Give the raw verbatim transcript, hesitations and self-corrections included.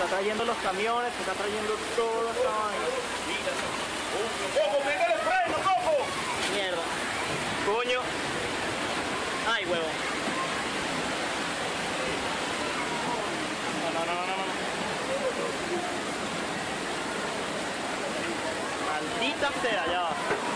trayendo los camiones, se está trayendo toda esta vaina. ¡Coco, pégale el freno, Coco! Mierda. Coño. Ay, huevo. No, no, no, no, no. Maldita sea, ya va.